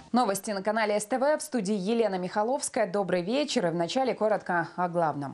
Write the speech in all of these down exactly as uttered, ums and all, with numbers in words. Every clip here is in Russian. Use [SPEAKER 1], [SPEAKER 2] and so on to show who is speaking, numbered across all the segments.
[SPEAKER 1] Новости на канале СТВ. В студии Елена Михаловская. Добрый вечер. И вначале коротко о главном.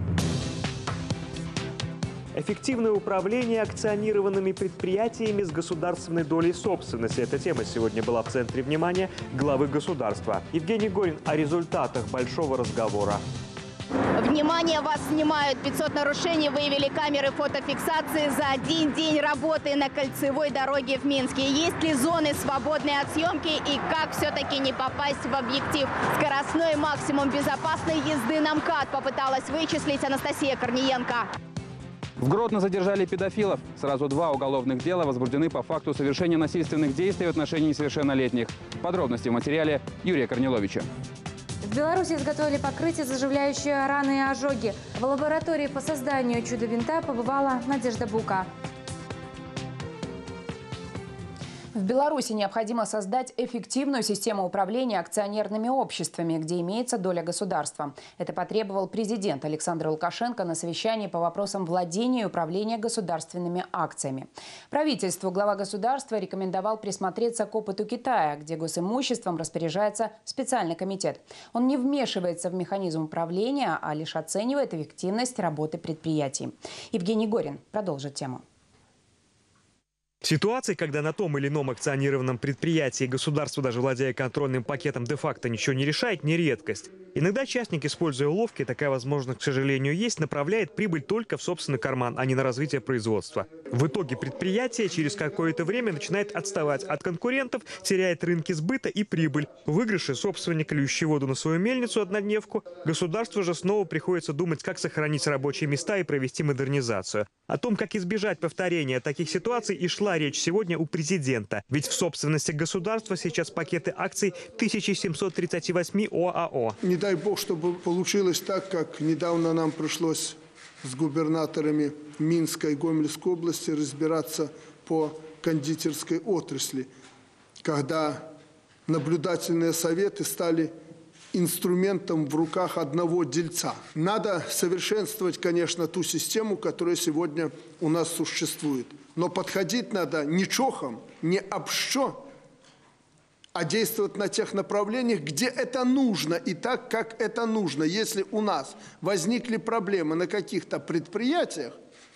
[SPEAKER 2] Эффективное управление акционированными предприятиями с государственной долей собственности. Эта тема сегодня была в центре внимания главы государства. Евгений Горин о результатах большого разговора.
[SPEAKER 3] Внимание, вас снимают. пятьсот нарушений выявили камеры фотофиксации за один день работы на кольцевой дороге в Минске. Есть ли зоны, свободные от съемки, и как все-таки не попасть в объектив? Скоростной максимум безопасной езды на МКАД попыталась вычислить Анастасия Корниенко.
[SPEAKER 4] В Гродно задержали педофилов. Сразу два уголовных дела возбуждены по факту совершения насильственных действий в отношении несовершеннолетних. Подробности в материале Юрия Корниловича.
[SPEAKER 5] В Беларуси изготовили покрытие, заживляющее раны и ожоги. В лаборатории по созданию чудо-винта побывала Надежда Бука.
[SPEAKER 1] В Беларуси необходимо создать эффективную систему управления акционерными обществами, где имеется доля государства. Это потребовал президент Александр Лукашенко на совещании по вопросам владения и управления государственными акциями. Правительству глава государства рекомендовал присмотреться к опыту Китая, где госимуществом распоряжается специальный комитет. Он не вмешивается в механизм управления, а лишь оценивает эффективность работы предприятий. Евгений Горин продолжит тему.
[SPEAKER 2] Ситуации, когда на том или ином акционированном предприятии государство, даже владея контрольным пакетом, де-факто ничего не решает, не редкость. Иногда частник, используя уловки, такая возможность, к сожалению, есть, направляет прибыль только в собственный карман, а не на развитие производства. В итоге предприятие через какое-то время начинает отставать от конкурентов, теряет рынки сбыта и прибыль. В выигрыше собственник, льющий воду на свою мельницу, однодневку, государству же снова приходится думать, как сохранить рабочие места и провести модернизацию. О том, как избежать повторения таких ситуаций, и шла речь сегодня у президента. Ведь в собственности государства сейчас пакеты акций тысяча семьсот тридцать восемь ОАО.
[SPEAKER 6] Не дай бог, чтобы получилось так, как недавно нам пришлось с губернаторами Минской и Гомельской области разбираться по кондитерской отрасли, когда наблюдательные советы стали инструментом в руках одного дельца. Надо совершенствовать, конечно, ту систему, которая сегодня у нас существует. Но подходить надо не чохом, не общо, а действовать на тех направлениях, где это нужно и так, как это нужно. Если у нас возникли проблемы на каких-то предприятиях,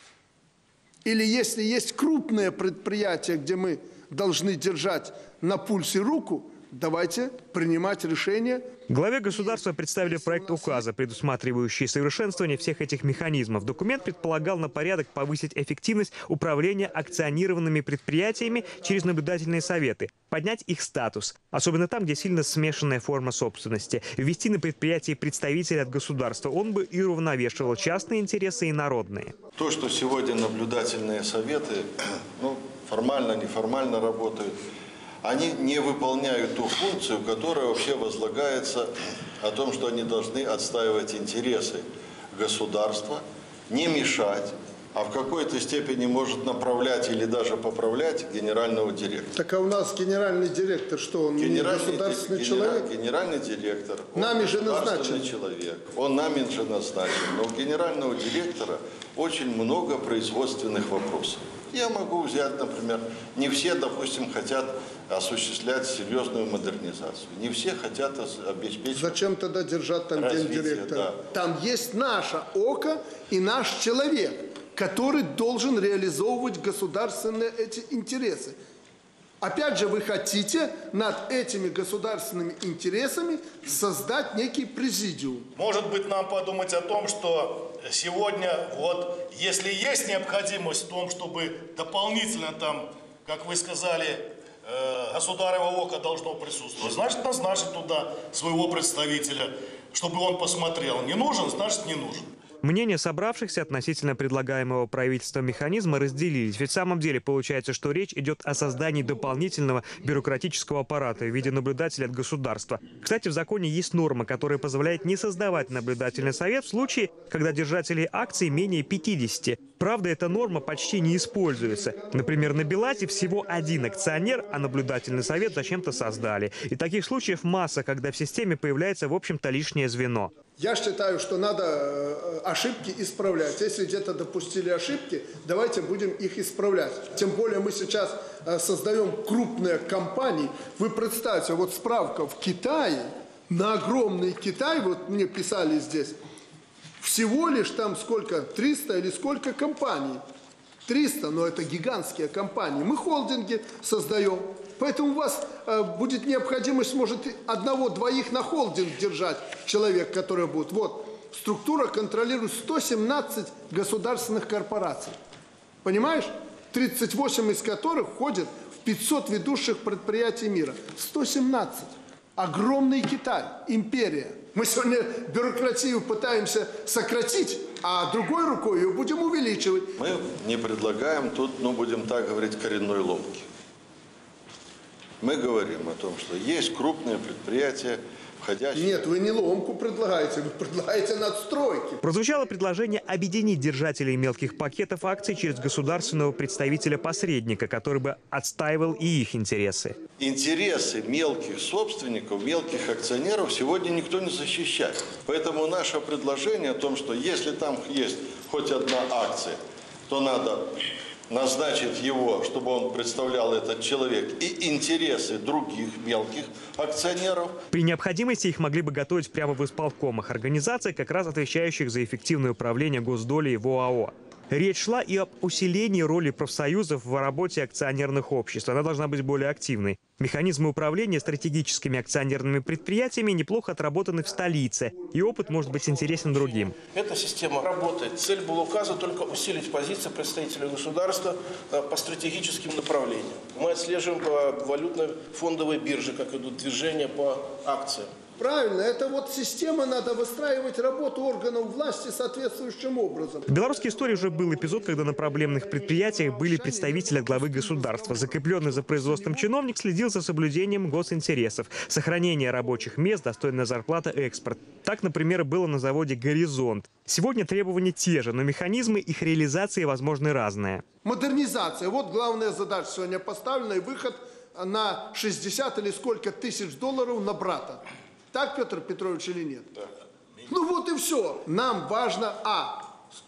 [SPEAKER 6] или если есть крупные предприятия, где мы должны держать на пульсе руку, давайте принимать решения.
[SPEAKER 2] Главе государства представили проект указа, предусматривающий совершенствование всех этих механизмов. Документ предполагал на порядок повысить эффективность управления акционированными предприятиями через наблюдательные советы, поднять их статус, особенно там, где сильно смешанная форма собственности, ввести на предприятии представителя от государства. Он бы и уравновешивал частные интересы и народные.
[SPEAKER 7] То, что сегодня наблюдательные советы, ну, формально, неформально работают, они не выполняют ту функцию, которая вообще возлагается о том, что они должны отстаивать интересы государства, не мешать, а в какой-то степени может направлять или даже поправлять генерального директора.
[SPEAKER 6] Так а у нас генеральный директор, что он генеральный, не государственный
[SPEAKER 7] генераль,
[SPEAKER 6] человек?
[SPEAKER 7] Генеральный директор, он
[SPEAKER 6] нами же назначен
[SPEAKER 7] человек, он нами же назначен, но у генерального директора очень много производственных вопросов. Я могу взять, например, не все, допустим, хотят осуществлять серьезную модернизацию. Не все хотят обеспечить.
[SPEAKER 6] Зачем тогда держать там гендиректора? Да. Там есть наше око и наш человек, который должен реализовывать государственные эти интересы. Опять же, вы хотите над этими государственными интересами создать некий президиум.
[SPEAKER 8] Может быть, нам подумать о том, что сегодня, вот, если есть необходимость в том, чтобы дополнительно там, как вы сказали, э, государево око должно присутствовать, значит, назначить туда своего представителя, чтобы он посмотрел. Не нужен, значит, не нужен.
[SPEAKER 2] Мнения собравшихся относительно предлагаемого правительством механизма разделились. Ведь в самом деле получается, что речь идет о создании дополнительного бюрократического аппарата в виде наблюдателя от государства. Кстати, в законе есть норма, которая позволяет не создавать наблюдательный совет в случае, когда держателей акций менее пятидесяти. Правда, эта норма почти не используется. Например, на Белазе всего один акционер, а наблюдательный совет зачем-то создали. И таких случаев масса, когда в системе появляется, в общем-то, лишнее звено.
[SPEAKER 6] Я считаю, что надо ошибки исправлять. Если где-то допустили ошибки, давайте будем их исправлять. Тем более мы сейчас создаем крупные компании. Вы представьте, вот справка в Китае, на огромный Китай, вот мне писали здесь, всего лишь там сколько, триста или сколько компаний. триста, но это гигантские компании. Мы холдинги создаем. Поэтому у вас э, будет необходимость, может, одного-двоих на холдинг держать человек, который будет. Вот, структура контролирует сто семнадцать государственных корпораций. Понимаешь? тридцать восемь из которых входят в пятьсот ведущих предприятий мира. сто семнадцать. Огромный Китай, империя. Мы сегодня бюрократию пытаемся сократить, а другой рукой ее будем увеличивать.
[SPEAKER 7] Мы не предлагаем тут, ну, будем так говорить, коренной ломки. Мы говорим о том, что есть крупные предприятия, входящие...
[SPEAKER 6] Нет, вы не ломку предлагаете, вы предлагаете надстройки.
[SPEAKER 2] Прозвучало предложение объединить держателей мелких пакетов акций через государственного представителя-посредника, который бы отстаивал и их интересы.
[SPEAKER 7] Интересы мелких собственников, мелких акционеров сегодня никто не защищает. Поэтому наше предложение о том, что если там есть хоть одна акция, то надо назначить его, чтобы он представлял, этот человек, и интересы других мелких акционеров.
[SPEAKER 2] При необходимости их могли бы готовить прямо в исполкомах организаций, как раз отвечающих за эффективное управление госдолей в ОАО. Речь шла и об усилении роли профсоюзов в работе акционерных обществ. Она должна быть более активной. Механизмы управления стратегическими акционерными предприятиями неплохо отработаны в столице, и опыт может быть интересен другим.
[SPEAKER 9] Эта система работает. Цель была указана только усилить позиции представителей государства по стратегическим направлениям. Мы отслеживаем по валютно-фондовой бирже, как идут движения по акциям.
[SPEAKER 6] Правильно, это вот система, надо выстраивать работу органов власти соответствующим образом.
[SPEAKER 2] В белорусской истории уже был эпизод, когда на проблемных предприятиях были представители главы государства. Закрепленный за производством чиновник следил за соблюдением госинтересов. Сохранение рабочих мест, достойная зарплата, экспорт. Так, например, было на заводе «Горизонт». Сегодня требования те же, но механизмы их реализации возможны разные.
[SPEAKER 6] Модернизация. Вот главная задача сегодня поставлена, и выход на шестьдесят или сколько тысяч долларов на брата. Так, Петр Петрович, или нет? Так. Ну вот и все. Нам важно, а,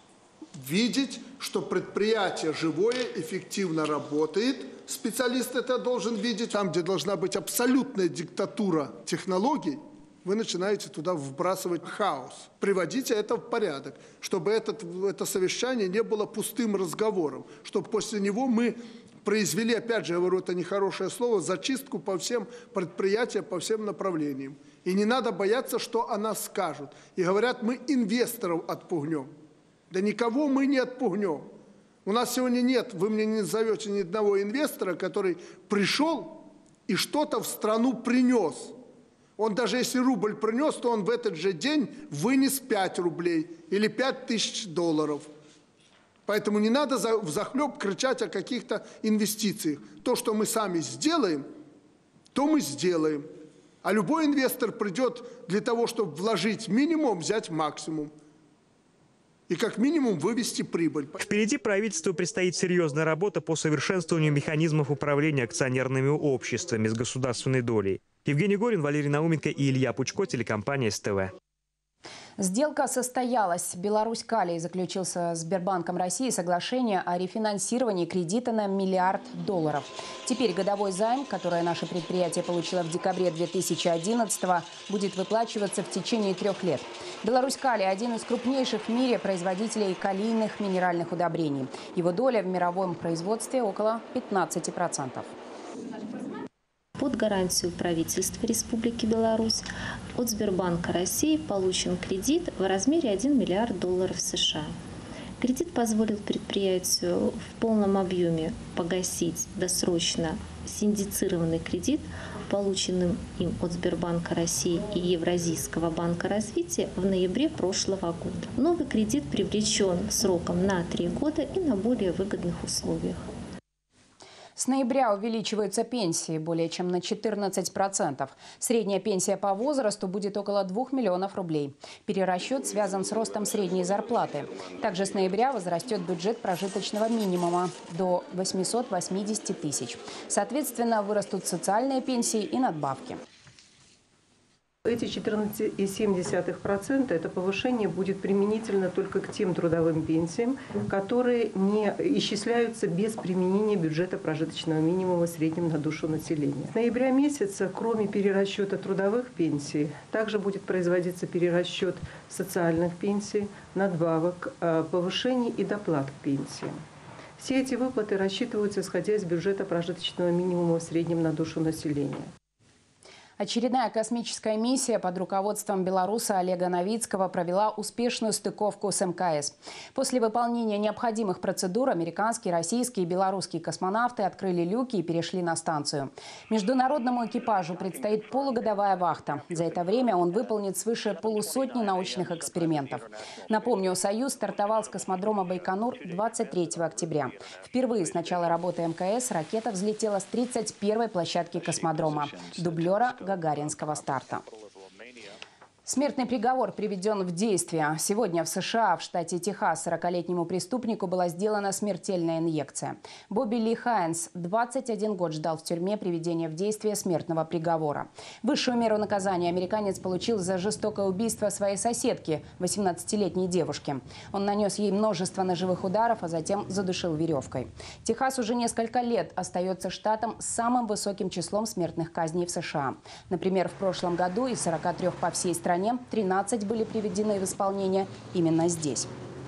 [SPEAKER 6] видеть, что предприятие живое, эффективно работает. Специалист это должен видеть. Там, где должна быть абсолютная диктатура технологий, вы начинаете туда вбрасывать хаос. Приводите это в порядок, чтобы этот, это совещание не было пустым разговором, чтобы после него мы произвели, опять же, я говорю, это нехорошее слово, зачистку по всем предприятиям, по всем направлениям. И не надо бояться, что о нас скажут. И говорят, мы инвесторов отпугнем. Да никого мы не отпугнем. У нас сегодня нет, вы мне не назовете ни одного инвестора, который пришел и что-то в страну принес. Он даже если рубль принес, то он в этот же день вынес пять рублей или пять тысяч долларов. Поэтому не надо взахлеб кричать о каких-то инвестициях. То, что мы сами сделаем, то мы сделаем. А любой инвестор придет для того, чтобы вложить минимум, взять максимум. И как минимум вывести прибыль.
[SPEAKER 2] Впереди правительству предстоит серьезная работа по совершенствованию механизмов управления акционерными обществами с государственной долей. Евгений Горин, Валерий Науменко и Илья Пучко, телекомпания СТВ.
[SPEAKER 1] Сделка состоялась. Беларусь Калий заключил со Сбербанком России соглашение о рефинансировании кредита на миллиард долларов. Теперь годовой займ, который наше предприятие получило в декабре две тысячи одиннадцатого, будет выплачиваться в течение трех лет. Беларусь Калий – один из крупнейших в мире производителей калийных минеральных удобрений. Его доля в мировом производстве около пятнадцати процентов.
[SPEAKER 10] Под гарантию правительства Республики Беларусь от Сбербанка России получен кредит в размере один миллиард долларов США. Кредит позволит предприятию в полном объеме погасить досрочно синдицированный кредит, полученным им от Сбербанка России и Евразийского банка развития в ноябре прошлого года. Новый кредит привлечен сроком на три года и на более выгодных условиях.
[SPEAKER 1] С ноября увеличиваются пенсии более чем на четырнадцать процентов. Средняя пенсия по возрасту будет около двух миллионов рублей. Перерасчет связан с ростом средней зарплаты. Также с ноября возрастет бюджет прожиточного минимума до восьмисот восьмидесяти тысяч. Соответственно, вырастут социальные пенсии и надбавки.
[SPEAKER 11] Эти четырнадцать целых семь десятых процента это повышение будет применительно только к тем трудовым пенсиям, которые не исчисляются без применения бюджета прожиточного минимума в среднем на душу населения. С ноября месяца, кроме перерасчета трудовых пенсий, также будет производиться перерасчет социальных пенсий, надбавок, повышений и доплат к пенсиям. Все эти выплаты рассчитываются, исходя из бюджета прожиточного минимума в среднем на душу населения.
[SPEAKER 1] Очередная космическая миссия под руководством белоруса Олега Новицкого провела успешную стыковку с эм ка эс. После выполнения необходимых процедур американские, российские и белорусские космонавты открыли люки и перешли на станцию. Международному экипажу предстоит полугодовая вахта. За это время он выполнит свыше полусотни научных экспериментов. Напомню, «Союз» стартовал с космодрома Байконур двадцать третьего октября. Впервые с начала работы эм ка эс ракета взлетела с тридцать первой площадки космодрома – дублера гагаринского старта. Смертный приговор приведен в действие. Сегодня в США, в штате Техас, сорокалетнему преступнику была сделана смертельная инъекция. Бобби Ли Хайнс двадцать один год ждал в тюрьме приведения в действие смертного приговора. Высшую меру наказания американец получил за жестокое убийство своей соседки, восемнадцатилетней девушки. Он нанес ей множество ножевых ударов, а затем задушил веревкой. Техас уже несколько лет остается штатом с самым высоким числом смертных казней в США. Например, в прошлом году из сорока трёх по всей стране тринадцать были приведены в исполнение именно здесь.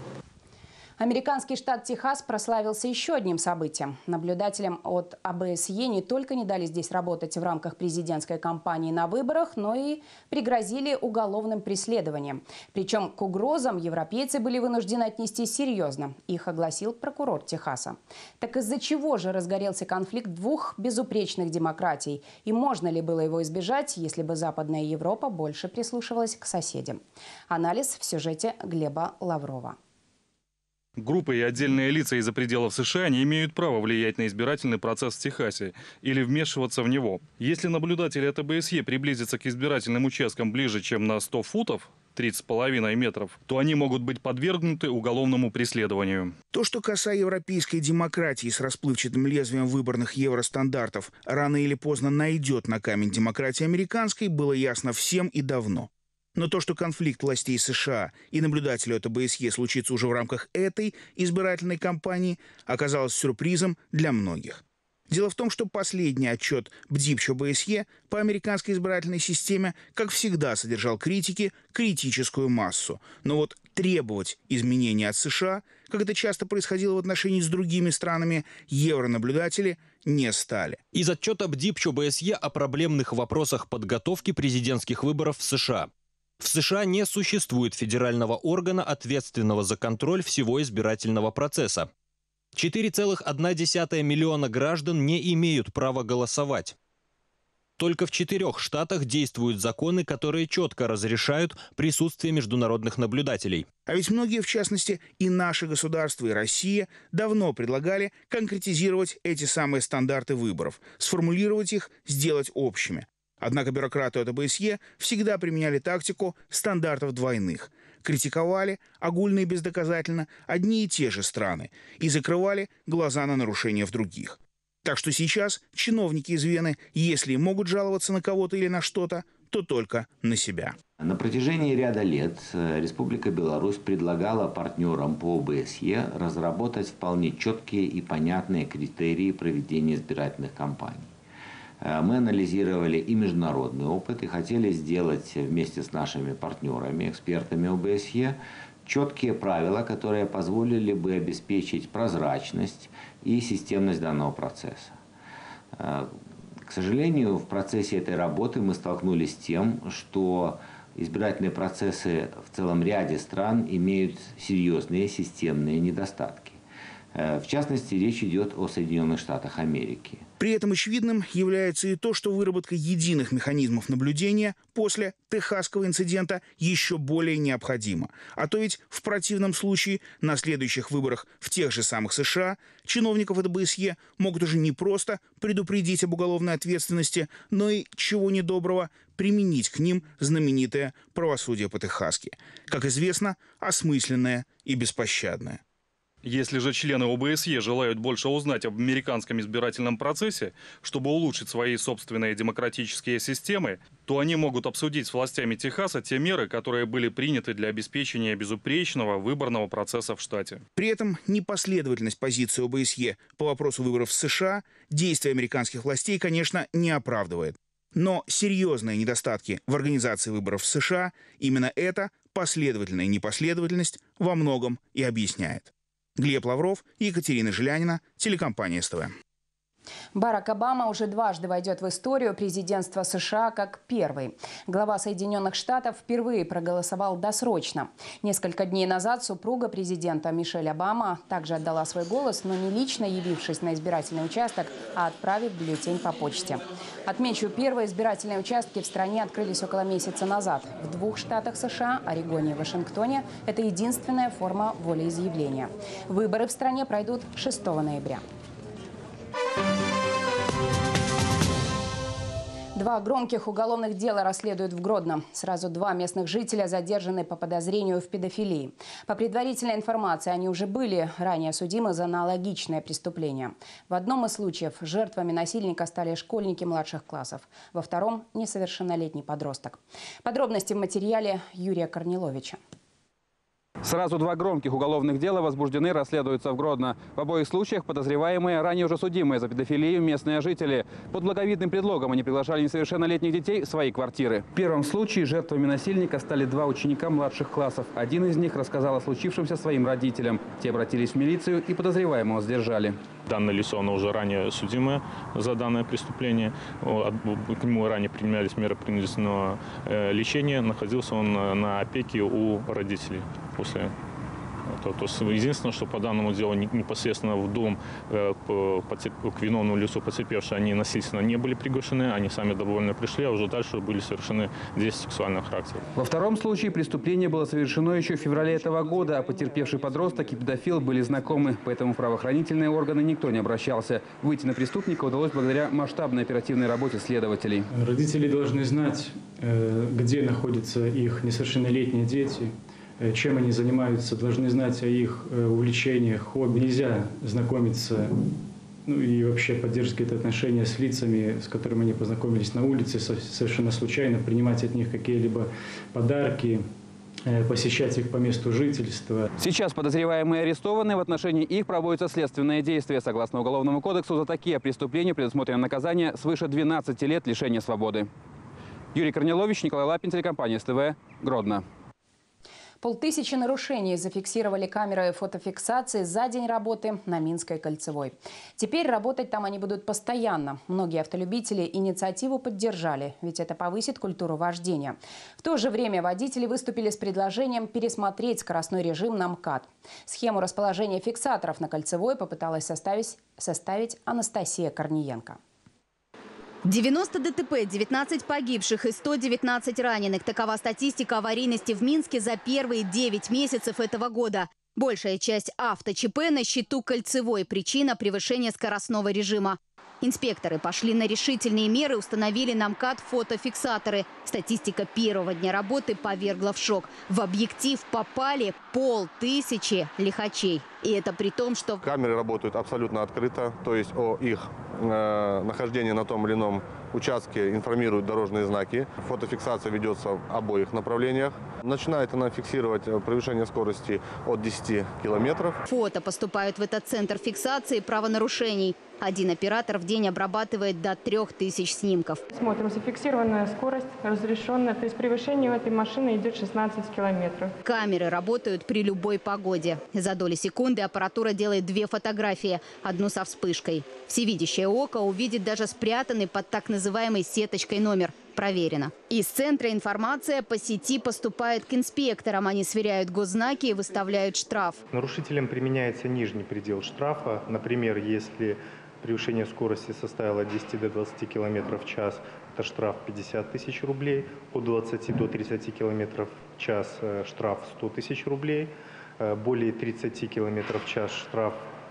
[SPEAKER 1] Американский штат Техас прославился еще одним событием. Наблюдателям от а бэ эс е не только не дали здесь работать в рамках президентской кампании на выборах, но и пригрозили уголовным преследованием. Причем к угрозам европейцы были вынуждены отнестись серьезно. Их огласил прокурор Техаса. Так из-за чего же разгорелся конфликт двух безупречных демократий? И можно ли было его избежать, если бы Западная Европа больше прислушивалась к соседям? Анализ в сюжете Глеба Лаврова.
[SPEAKER 12] Группы и отдельные лица из-за пределов США не имеют права влиять на избирательный процесс в Техасе или вмешиваться в него. Если наблюдатели от а бэ эс е приблизятся к избирательным участкам ближе, чем на сто футов, тридцать с половиной метров, то они могут быть подвергнуты уголовному преследованию.
[SPEAKER 13] То, что коса европейской демократии с расплывчатым лезвием выборных евростандартов рано или поздно найдет на камень демократии американской, было ясно всем и давно. Но то, что конфликт властей США и наблюдателей от а бэ эс е случится уже в рамках этой избирательной кампании, оказалось сюрпризом для многих. Дело в том, что последний отчет БДИПЧ а бэ эс е по американской избирательной системе, как всегда, содержал критики критическую массу. Но вот требовать изменений от США, как это часто происходило в отношении с другими странами, евронаблюдатели не стали.
[SPEAKER 14] Из отчета БДИПЧ а бэ эс е о проблемных вопросах подготовки президентских выборов в США. В США не существует федерального органа, ответственного за контроль всего избирательного процесса. четыре целых одна десятая миллиона граждан не имеют права голосовать. Только в четырех штатах действуют законы, которые четко разрешают присутствие международных наблюдателей.
[SPEAKER 13] А ведь многие, в частности, и наше государство, и Россия, давно предлагали конкретизировать эти самые стандарты выборов, сформулировать их, сделать общими. Однако бюрократы от а бэ эс е всегда применяли тактику стандартов двойных. Критиковали, огульно и бездоказательно, одни и те же страны и закрывали глаза на нарушения в других. Так что сейчас чиновники из Вены, если могут жаловаться на кого-то или на что-то, то только на себя.
[SPEAKER 15] На протяжении ряда лет Республика Беларусь предлагала партнерам по а бэ эс е разработать вполне четкие и понятные критерии проведения избирательных кампаний. Мы анализировали и международный опыт и хотели сделать вместе с нашими партнерами, экспертами а бэ эс е, четкие правила, которые позволили бы обеспечить прозрачность и системность данного процесса. К сожалению, в процессе этой работы мы столкнулись с тем, что избирательные процессы в целом ряде стран имеют серьезные системные недостатки. В частности, речь идет о Соединенных Штатах Америки.
[SPEAKER 13] При этом очевидным является и то, что выработка единых механизмов наблюдения после техасского инцидента еще более необходима. А то ведь в противном случае на следующих выборах в тех же самых США чиновников от а бэ эс е могут уже не просто предупредить об уголовной ответственности, но и, чего недоброго, применить к ним знаменитое правосудие по-техасски. Как известно, осмысленное и беспощадное.
[SPEAKER 12] Если же члены О Бэ Эс Е желают больше узнать об американском избирательном процессе, чтобы улучшить свои собственные демократические системы, то они могут обсудить с властями Техаса те меры, которые были приняты для обеспечения безупречного выборного процесса в штате.
[SPEAKER 13] При этом непоследовательность позиции О Бэ Эс Е по вопросу выборов в США действия американских властей, конечно, не оправдывает. Но серьезные недостатки в организации выборов в США именно эта последовательная непоследовательность во многом и объясняет. Глеб Лавров, Екатерина Жилянина, телекомпания Эс Тэ Вэ.
[SPEAKER 1] Барак Обама уже дважды войдет в историю президентства США как первый. Глава Соединенных Штатов впервые проголосовал досрочно. Несколько дней назад супруга президента Мишель Обама также отдала свой голос, но не лично явившись на избирательный участок, а отправив бюллетень по почте. Отмечу, первые избирательные участки в стране открылись около месяца назад. В двух штатах США, Орегоне и Вашингтоне, это единственная форма волеизъявления. Выборы в стране пройдут шестого ноября. Два громких уголовных дела расследуют в Гродно. Сразу два местных жителя задержаны по подозрению в педофилии. По предварительной информации, они уже были ранее судимы за аналогичное преступление. В одном из случаев жертвами насильника стали школьники младших классов. Во втором – несовершеннолетний подросток. Подробности в материале Юрия Корниловича.
[SPEAKER 4] Сразу два громких уголовных дела возбуждены, расследуются в Гродно. В обоих случаях подозреваемые, ранее уже судимые за педофилию, местные жители. Под благовидным предлогом они приглашали несовершеннолетних детей в свои квартиры. В первом случае жертвами насильника стали два ученика младших классов. Один из них рассказал о случившемся своим родителям. Те обратились в милицию и подозреваемого сдержали.
[SPEAKER 16] Данное лицо, оно уже ранее судимое за данное преступление. К нему ранее применялись меры принудительного лечения. Находился он на опеке у родителей после. То, то есть единственное, что по данному делу непосредственно в дом э, к виновному лицу потерпевшие, они насильственно не были приглашены, они сами добровольно пришли, а уже дальше были совершены действия сексуального характера.
[SPEAKER 4] Во втором случае преступление было совершено еще в феврале этого года, а потерпевший подросток и педофил были знакомы, поэтому в правоохранительные органы никто не обращался. Выйти на преступника удалось благодаря масштабной оперативной работе следователей.
[SPEAKER 17] Родители должны знать, где находятся их несовершеннолетние дети, чем они занимаются, должны знать о их увлечениях, хобби. Нельзя знакомиться, ну и вообще поддерживать какие-то отношения с лицами, с которыми они познакомились на улице, совершенно случайно, принимать от них какие-либо подарки, посещать их по месту жительства.
[SPEAKER 4] Сейчас подозреваемые арестованы. В отношении их проводятся следственные действия. Согласно Уголовному кодексу, за такие преступления предусмотрено наказание свыше двенадцати лет лишения свободы. Юрий Корнилович, Николай Лапин, телекомпания Эс Тэ Вэ, Гродно.
[SPEAKER 1] Полтысячи нарушений зафиксировали камеры фотофиксации за день работы на Минской кольцевой. Теперь работать там они будут постоянно. Многие автолюбители инициативу поддержали, ведь это повысит культуру вождения. В то же время водители выступили с предложением пересмотреть скоростной режим на МКАД. Схему расположения фиксаторов на кольцевой попыталась составить, составить Анастасия Корниенко.
[SPEAKER 3] девяносто дэ тэ пэ, девятнадцать погибших и сто девятнадцать раненых. Такова статистика аварийности в Минске за первые девять месяцев этого года. Большая часть авто-ЧП на счету кольцевой. Причина – превышение скоростного режима. Инспекторы пошли на решительные меры, установили на МКАД фотофиксаторы. Статистика первого дня работы повергла в шок. В объектив попали полтысячи лихачей. И это при том, что...
[SPEAKER 18] Камеры работают абсолютно открыто, то есть о их э, нахождении на том или ином участке информируют дорожные знаки. Фотофиксация ведется в обоих направлениях. Начинает она фиксировать превышение скорости от десяти километров.
[SPEAKER 3] Фото поступают в этот центр фиксации правонарушений. Один оператор в день обрабатывает до трех тысяч снимков.
[SPEAKER 19] Смотрим, зафиксированная скорость разрешенная, то есть превышение у этой машины идет шестнадцать километров.
[SPEAKER 3] Камеры работают при любой погоде. За доли секунды аппаратура делает две фотографии, одну со вспышкой. Всевидящее око увидит даже спрятанный под так называемой сеточкой номер. Проверено. Из центра информация по сети поступает к инспекторам. Они сверяют госзнаки и выставляют штраф.
[SPEAKER 20] Нарушителям применяется нижний предел штрафа. Например, если превышение скорости составило от десяти до двадцати километров в час, это штраф пятьдесят тысяч рублей. От двадцати до тридцати километров в час штраф сто тысяч рублей. Более тридцати километров в час штраф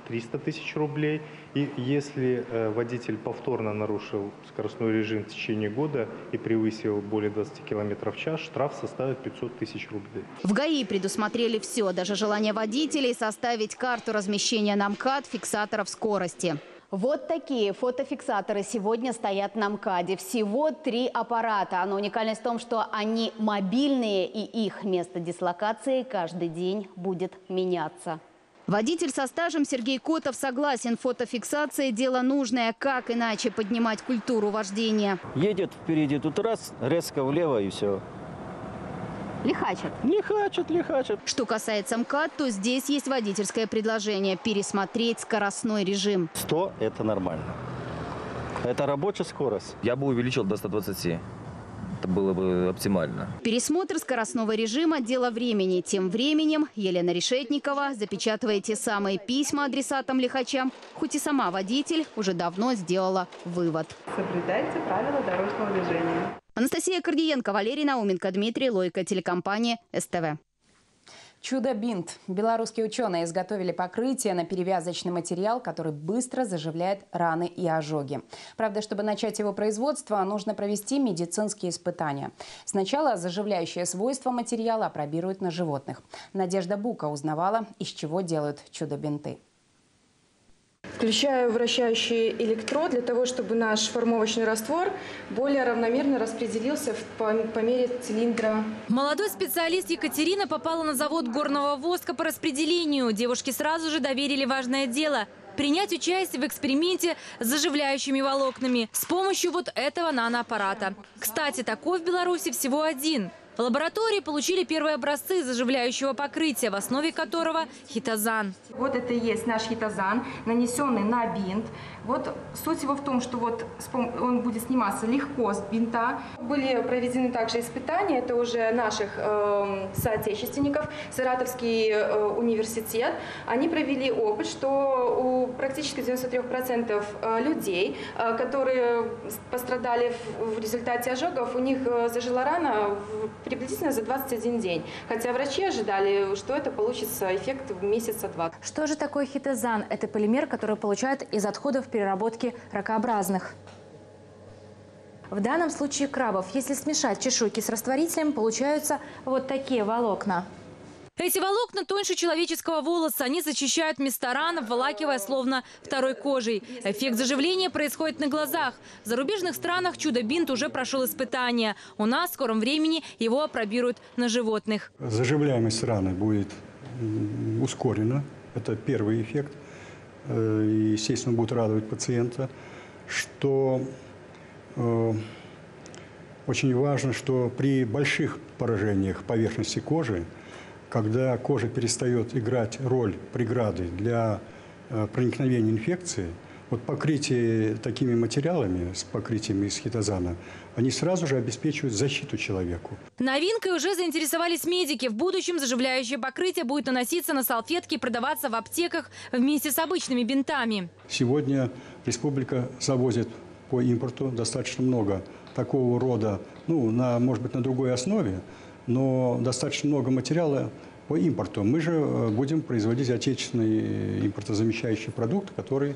[SPEAKER 20] триста тысяч рублей. И если водитель повторно нарушил скоростной режим в течение года и превысил более двадцати километров в час, штраф составит пятьсот тысяч рублей.
[SPEAKER 3] В ГАИ предусмотрели все, даже желание водителей составить карту размещения на МКАД фиксаторов скорости. Вот такие фотофиксаторы сегодня стоят на МКАДе. Всего три аппарата. Но уникальность в том, что они мобильные, и их место дислокации каждый день будет меняться. Водитель со стажем Сергей Котов согласен. Фотофиксация – дело нужное. Как иначе поднимать культуру вождения?
[SPEAKER 21] Едет впереди, тут раз, резко влево и все.
[SPEAKER 3] Лихачат?
[SPEAKER 21] Лихачат, лихачат.
[SPEAKER 3] Что касается МКАД, то здесь есть водительское предложение – пересмотреть скоростной режим.
[SPEAKER 21] сто – это нормально. Это рабочая скорость.
[SPEAKER 22] Я бы увеличил до ста двадцати. Это было бы оптимально.
[SPEAKER 3] Пересмотр скоростного режима – дело времени. Тем временем Елена Решетникова запечатывает те самые письма адресатам-лихачам, хоть и сама водитель уже давно сделала вывод.
[SPEAKER 23] Соблюдайте правила дорожного движения.
[SPEAKER 3] Анастасия Кордиенко, Валерий Науменко, Дмитрий Лойко, телекомпания СТВ.
[SPEAKER 1] Чудо-бинт. Белорусские ученые изготовили покрытие на перевязочный материал, который быстро заживляет раны и ожоги. Правда, чтобы начать его производство, нужно провести медицинские испытания. Сначала заживляющие свойства материала опробируют на животных. Надежда Бука узнавала, из чего делают чудо-бинты.
[SPEAKER 24] Включаю вращающий электрод для того, чтобы наш формовочный раствор более равномерно распределился по, по мере цилиндра.
[SPEAKER 5] Молодой специалист Екатерина попала на завод горного воска по распределению. Девушке сразу же доверили важное дело – принять участие в эксперименте с заживляющими волокнами с помощью вот этого наноаппарата. Кстати, такой в Беларуси всего один. В лаборатории получили первые образцы заживляющего покрытия, в основе которого хитозан.
[SPEAKER 24] Вот это и есть наш хитозан, нанесенный на бинт. Вот суть его в том, что вот он будет сниматься легко с бинта. Были проведены также испытания, это уже наших э, соотечественников, Саратовский э, университет. Они провели опыт, что у практически девяноста трёх процентов людей, э, которые пострадали в, в результате ожогов, у них э, зажила рана в приблизительно за двадцать один день. Хотя врачи ожидали, что это получится эффект в месяца два.
[SPEAKER 5] Что же такое хитозан? Это полимер, который получают из отходов переработки ракообразных. В данном случае крабов, если смешать чешуйки с растворителем, получаются вот такие волокна. Эти волокна тоньше человеческого волоса. Они зачищают места ран, обволакивая словно второй кожей. Эффект заживления происходит на глазах. В зарубежных странах чудо-бинт уже прошел испытания. У нас в скором времени его опробируют на животных.
[SPEAKER 25] Заживляемость раны будет ускорена. Это первый эффект. И, естественно, будет радовать пациента. Что э, очень важно, что при больших поражениях поверхности кожи, когда кожа перестает играть роль преграды для э, проникновения инфекции, вот покрытие такими материалами, с покрытиями из хитозана, они сразу же обеспечивают защиту человеку.
[SPEAKER 5] Новинкой уже заинтересовались медики. В будущем заживляющее покрытие будет наноситься на салфетки и продаваться в аптеках вместе с обычными бинтами.
[SPEAKER 25] Сегодня республика завозит по импорту достаточно много такого рода, ну, на, может быть, на другой основе, но достаточно много материала по импорту. Мы же будем производить отечественный импортозамещающий продукт, который,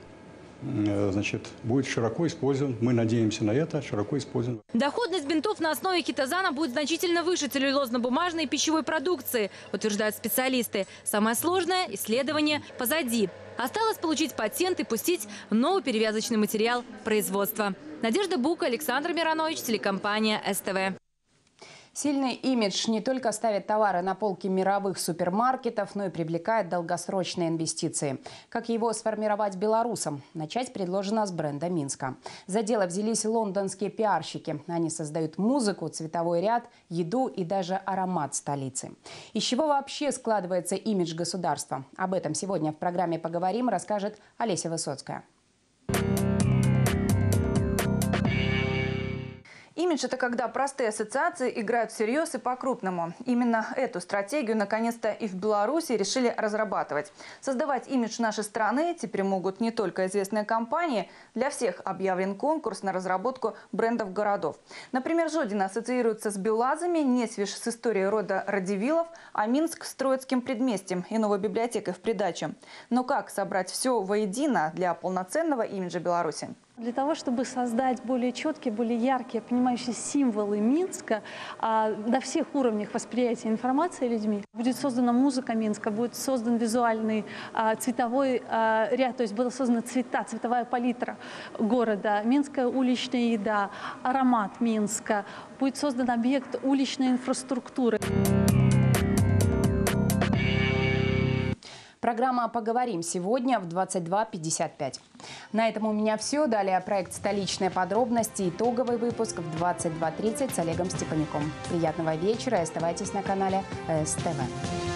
[SPEAKER 25] значит, будет широко использован. Мы надеемся на это, широко использован.
[SPEAKER 5] Доходность бинтов на основе хитозана будет значительно выше целлюлозно-бумажной и пищевой продукции, утверждают специалисты. Самое сложное – исследование позади. Осталось получить патент и пустить новый перевязочный материал в производство. Надежда Бука, Александр Миронович, телекомпания СТВ.
[SPEAKER 1] Сильный имидж не только ставит товары на полки мировых супермаркетов, но и привлекает долгосрочные инвестиции. Как его сформировать белорусам? Начать предложено с бренда Минска. За дело взялись лондонские пиарщики. Они создают музыку, цветовой ряд, еду и даже аромат столицы. Из чего вообще складывается имидж государства? Об этом сегодня в программе «Поговорим» расскажет Олеся Высоцкая.
[SPEAKER 2] Имидж – это когда простые ассоциации играют всерьез и по-крупному. Именно эту стратегию наконец-то и в Беларуси решили разрабатывать. Создавать имидж нашей страны теперь могут не только известные компании. Для всех объявлен конкурс на разработку брендов городов. Например, Жодино ассоциируется с Белазами, Несвиж с историей рода Радивилов, а Минск с Троицким предместьем и новой библиотекой в придачу. Но как собрать все воедино для полноценного имиджа Беларуси?
[SPEAKER 6] Для того, чтобы создать более четкие, более яркие, понимающие символы Минска а, на всех уровнях восприятия информации людьми, будет создана музыка Минска, будет создан визуальный а, цветовой а, ряд, то есть была создана цвета, цветовая палитра города, минская уличная еда, аромат Минска, будет создан объект уличной инфраструктуры.
[SPEAKER 1] Программа «Поговорим» сегодня в двадцать два пятьдесят пять. На этом у меня все. Далее проект «Столичные подробности». Итоговый выпуск в двадцать два тридцать с Олегом Степанюком. Приятного вечера и оставайтесь на канале СТВ.